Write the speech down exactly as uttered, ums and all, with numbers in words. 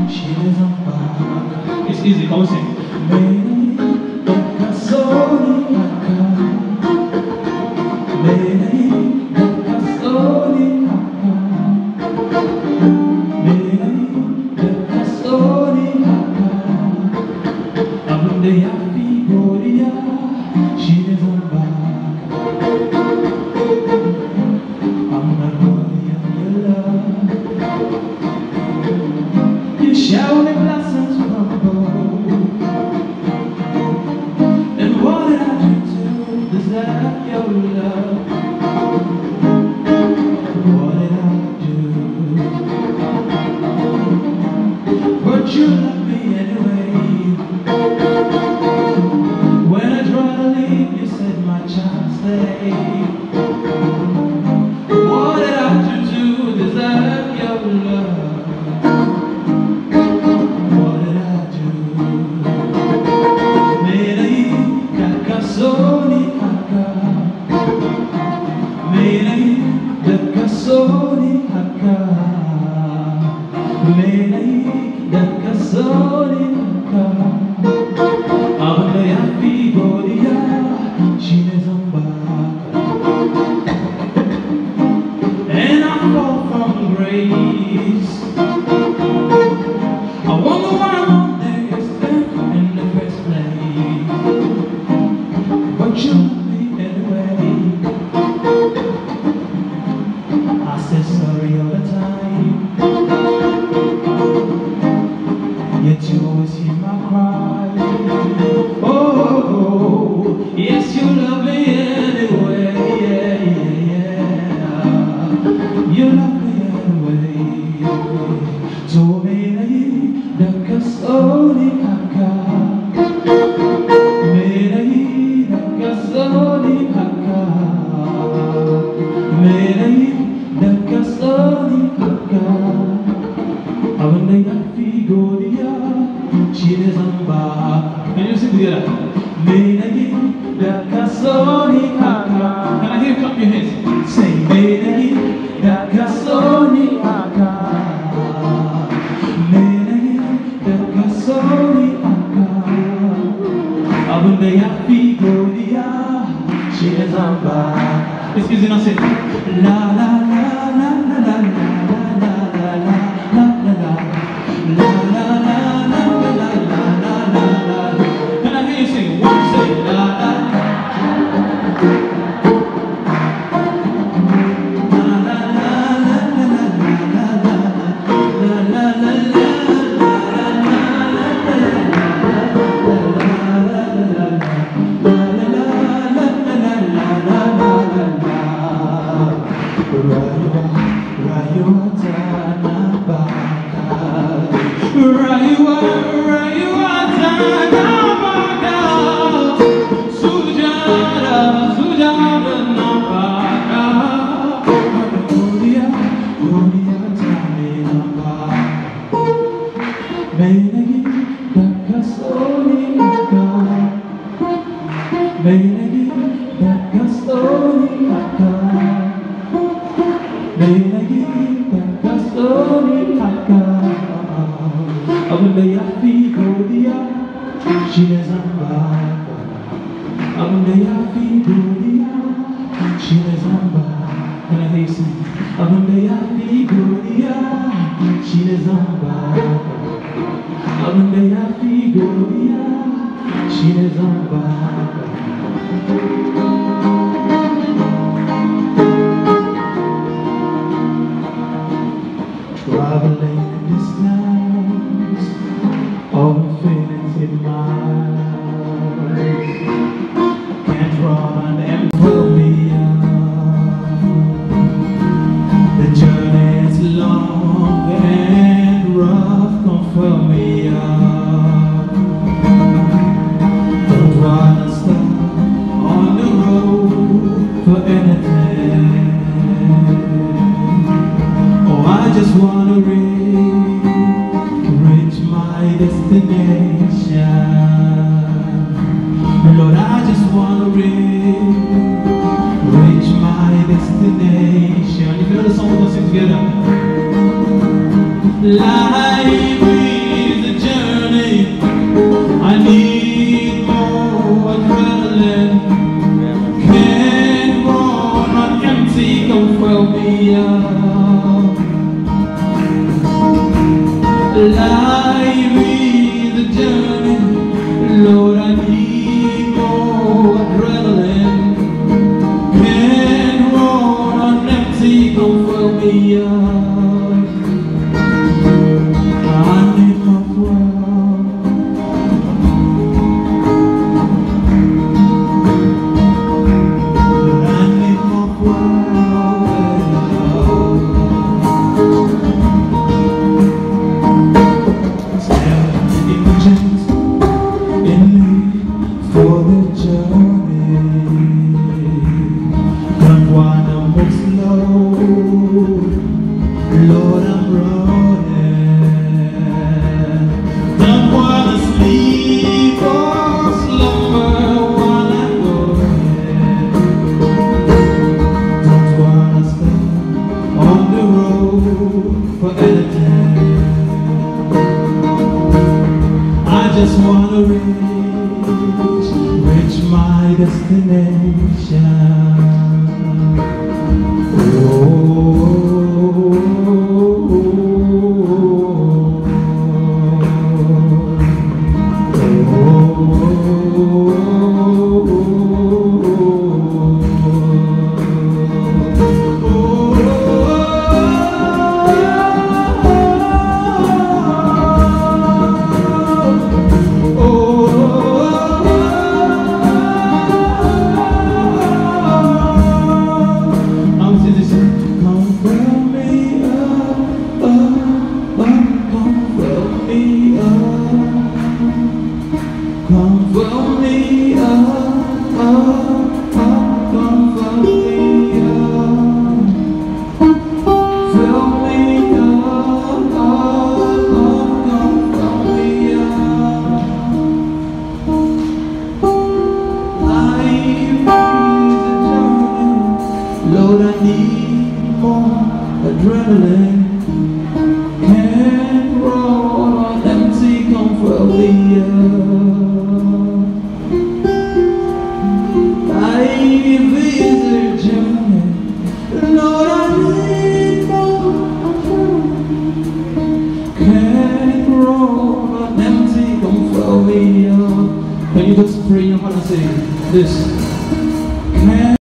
she is on back. It's easy, come on, sing. Meni kasoni haka, meni kasoni haka, meni kasoni haka. Abunde ya figuria, she is on back. I'm not worthy of your love. You shower me blessings from above. And what did I do to deserve your love? What did I do? But you love me anyway. When I try to leave, you said my child stay. What did I do to deserve your love? What did I do? Meni kasoni haka, meni kasoni haka, meni kasoni haka. Abunde ya figuria, she is on back. And I fall from grace. I wonder why I'm there in the first place. But you love me anyway. I say sorry all the time, yet you always hear my cry. Oh, oh, oh, yes, you love me anyway. Yeah, yeah, yeah. You love me anyway. So meni kasoni haka, meni kasoni haka, meni kasoni haka. Abunde ya figuria, she is on back. Can you sing together? Meni kasoni haka. Can I hear you clap your hands? Say meni kasoni haka, meni kasoni haka. Abunde ya figuria, she is on back. It's easy now, say la la la la la la la la la la la la la la la la la la la. Can I hear you sing? One, say la la meni kasoni haka, meni kasoni haka, meni kasoni haka. Abunde ya figuria, she is on back. Abunde ya figuria, she is on back. Can I hear you sing? Abunde ya figuria, she is on back. Abunde ya figuria, she is on back. Traveling in distance, all the feelings in my eyes can't run and pull me up. The journey is long and rough, come fill me up. Don't wanna stop on the road for anything. Oh, I just wanna reach, reach my destination. Lord, I just wanna reach, reach my destination. If you know the song, we'll sing together. Life Life is a journey, Lord, I need more adrenaline. Can't run on empty, come fill me up. I need more fuel. I need more for the journey. Don't wanna move slow, Lord, I'm running. Don't wanna sleep or slumber while I'm going. Don't wanna stay on the road for anything. I just wanna reach reach my destination. Oh, come fill me up, up, up, come fill me up. Fill me up, up, up, come fill me up. Life is a journey, Lord, I need more adrenaline. Can't roll on empty, come fill me up. Lord, I need more. Can't roll on empty, come fill me up. Can you just pray in your heart and say this?